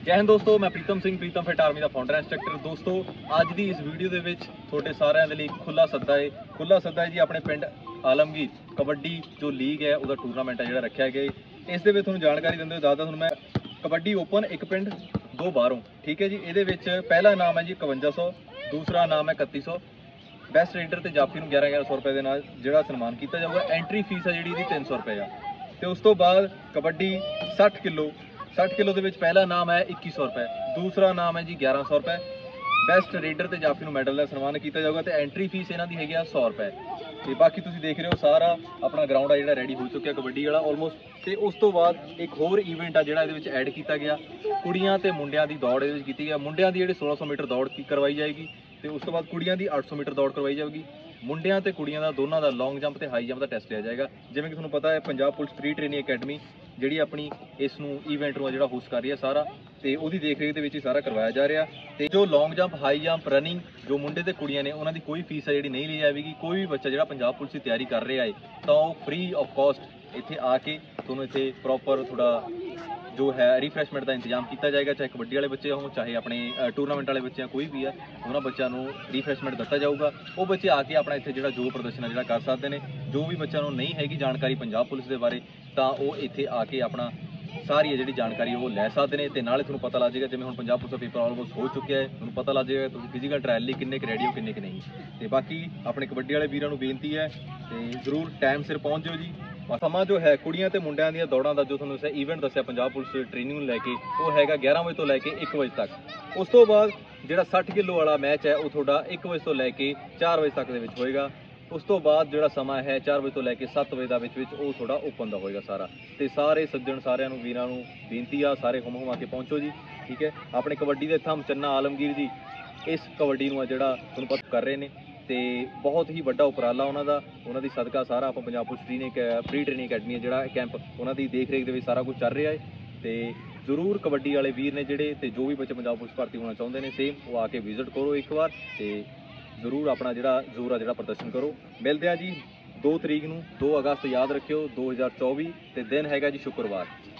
जय हिंद दोस्तों, मैं प्रीतम सिंह प्रीतम फिट आर्मी का फाउंडर इंस्ट्रक्टर। दोस्तों अज की इस वीडियो के विच थोड़े सारिਆਂ ਦੇ ਲਈ खुला सद्दा है जी। अपने पिंड आलमगीर कबड्डी जो लीग है उसका टूरनामेंट है जो रखा गया। इस तुहानूं जानकारी दिंदे दादा तुहानूं मैं कबड्डी ओपन एक पिंड दो बाहरों, ठीक है जी। ये पहला इनाम है जी 5100, दूसरा इनाम है 3100। बेस्ट रेडर तो जाफी को 1100 रुपए के नाल जो सन्मान किया जाऊगा। एंट्री फीस है जी 300 रुपए आ। तो उस तो बाद कबड्डी 60 किलो के पहला इनाम है 2100 रुपए, दूसरा इनाम है जी 1100 रुपए। बेस्ट रेडर तो जाफी को मैडल का सन्मान किया जाऊगा। तो एंट्री फीस इन्हों की है 100 रुपए। तो बाकी तुम देख रहे हो सारा अपना ग्राउंड है जो रेडी हो चुका कबड्डी वाला ऑलमोस्ट। तो उस तो बाद एक होर ईवेंट है जो ऐड किया गया, कुड़ियां ते मुंडियां दी दौड़ की गई। मुंडियां दी 1600 मीटर दौड़ करवाई जाएगी। तो उस तो बाद कुड़ियां दी 800 मीटर दौड़ करवाई जाएगी। मुंडियां ते कुड़ियां दा दोनों का लॉन्ग जंप ते हाई जंप का टैसट लिया जाएगा। जिवें कि तुहानूं पता है Punjab police pre training academy ji अपनी इस ईवेंट में जो होस्ट कर रही है सारा, तो उसकी देख रेख के सारा करवाया जा रहा। तो जो long jump high jump running जो मुंडे ते कुड़ियां ने उन्होंने कोई फीस है जी नहीं ली जाएगी। कोई भी बच्चा जो पंजाब पुलिस की तैयारी कर रहा है तो फ्री ऑफ कॉस्ट इत्थे आके तुहानूं इत्थे प्रॉपर थोड़ा जो है रिफ्रैशमेंट का इंतजाम किया जाएगा। चाहे कबड्डी वाले बच्चे हों, चाहे अपने टूरनामेंट वाले बच्चे कोई भी है, उन्होंने बच्चों को रिफ्रैशमेंट दिता जाऊगा। वो बच्चे आके अपना इत्थे जो प्रदर्शन है कर सकते हैं। जो भी बच्चों को नहीं हैगी जानकारी पंजाब पुलिस के बारे, तो वो इत्थे आके अपना सारी है जी जानकारी वो लै सकते हैं। तो नाले तुहानूं पता लग जाएगा, जिवें हुण पंजाब पुलिस का पेपर ऑलमोस्ट हो चुका है, तुहानूं पता लग जाएगा तुसीं फिजिकल ट्रायल लिए किन्ने क रेडी हो किन्ने क नहीं। तो बाकी अपने कबड्डी वाले वीरों को बेनती है तो जरूर टाइम सिर पहुँच जाओ जी। समा जो है कुड़ियां ते मुंडियां दी दौड़ां दा जो तुहानूं ईवेंट दस्सिया पंजाब पुलिस ट्रेनिंग लैके वो हैगा 11 बजे तो लैके 1 बजे तक। उस तो बाद जिहड़ा 60 किलो वाला मैच है वो थोड़ा 1 बजे तो लैके 4 बजे तक दे विच होएगा। उस तो बाद जो समा है 4 बजे तो लैके 7 बजे का थोड़ा ओपन का होएगा सारा। तो सारे सज्जन सारिਆਂ ਨੂੰ ਵੀਰਾਂ ਨੂੰ बेनती आ, सारे हुम हुमा के पहुँचो जी, ठीक है। अपने कबड्डी के थंम चन्ना आलमगीर जी इस कबड्डी ਨੂੰ ਜਿਹੜਾ ਤੁਹਾਨੂੰ ਪਤਾ कर रहे हैं। तो बहुत ही वड्डा उपराला उन्होंने सदका सारा आप Punjab police pre training academy जो कैंप उन्होंने देख रेख के सारा कुछ चल रहा है। तो जरूर कबड्डी वाले वीर ने जोड़े तो जो भी बच्चे पंजाब पुलिस भर्ती होना चाहते हैं सेम वो आके विजिट करो एक बार। तो जरूर अपना जोड़ा जोर आ प्रदर्शन करो। मिलते हैं जी 2 तरीक को 2 अगस्त याद रखियो 2024 तो दिन हैगा जी शुक्रवार।